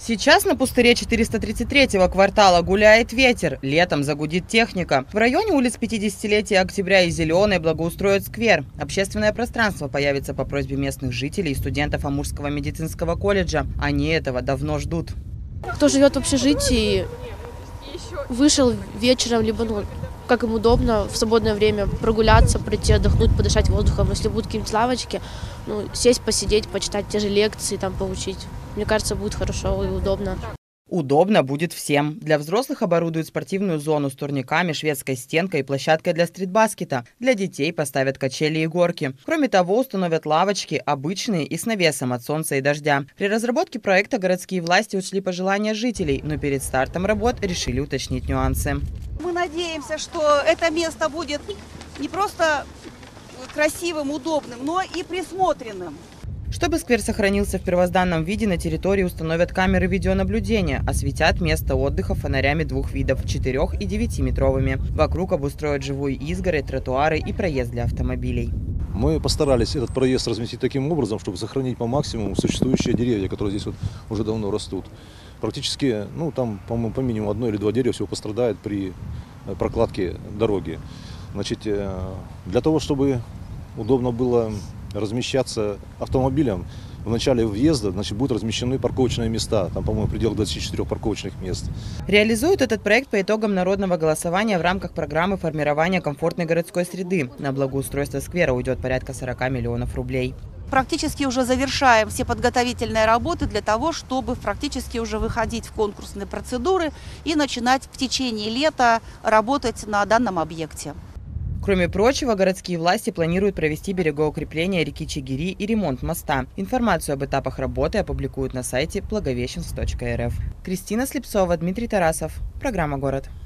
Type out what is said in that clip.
Сейчас на пустыре 433-го квартала гуляет ветер, летом загудит техника. В районе улиц 50-летия Октября и Зеленой благоустроят сквер. Общественное пространство появится по просьбе местных жителей и студентов Амурского медицинского колледжа. Они этого давно ждут. Кто живет в общежитии, вышел вечером, либо как им удобно, в свободное время прогуляться, прийти отдохнуть, подышать воздухом. Если будут какие-нибудь лавочки, сесть, посидеть, почитать те же лекции, там поучить. Мне кажется, будет хорошо и удобно. Удобно будет всем. Для взрослых оборудуют спортивную зону с турниками, шведской стенкой и площадкой для стритбаскета. Для детей поставят качели и горки. Кроме того, установят лавочки, обычные и с навесом от солнца и дождя. При разработке проекта городские власти учли пожелания жителей, но перед стартом работ решили уточнить нюансы. Мы надеемся, что это место будет не просто красивым, удобным, но и присмотренным. Чтобы сквер сохранился в первозданном виде, на территории установят камеры видеонаблюдения, осветят место отдыха фонарями двух видов – 4- и 9-метровыми. Вокруг обустроят живую изгородь, тротуары и проезд для автомобилей. Мы постарались этот проезд разместить таким образом, чтобы сохранить по максимуму существующие деревья, которые здесь уже давно растут. Практически, там, по-моему, по минимуму 1 или 2 дерева всего пострадает при прокладке дороги. Значит, для того, чтобы удобно было размещаться автомобилям, в начале въезда, будут размещены парковочные места. Там, по-моему, в пределах 24 парковочных мест. Реализуют этот проект по итогам народного голосования в рамках программы формирования комфортной городской среды. На благоустройство сквера уйдет порядка 40 миллионов рублей. Практически уже завершаем все подготовительные работы для того, чтобы практически уже выходить в конкурсные процедуры и начинать в течение лета работать на данном объекте. Кроме прочего, городские власти планируют провести берегоукрепление реки Чигири и ремонт моста. Информацию об этапах работы опубликуют на сайте благовещенск.рф. Кристина Слепцова, Дмитрий Тарасов. Программа «Город».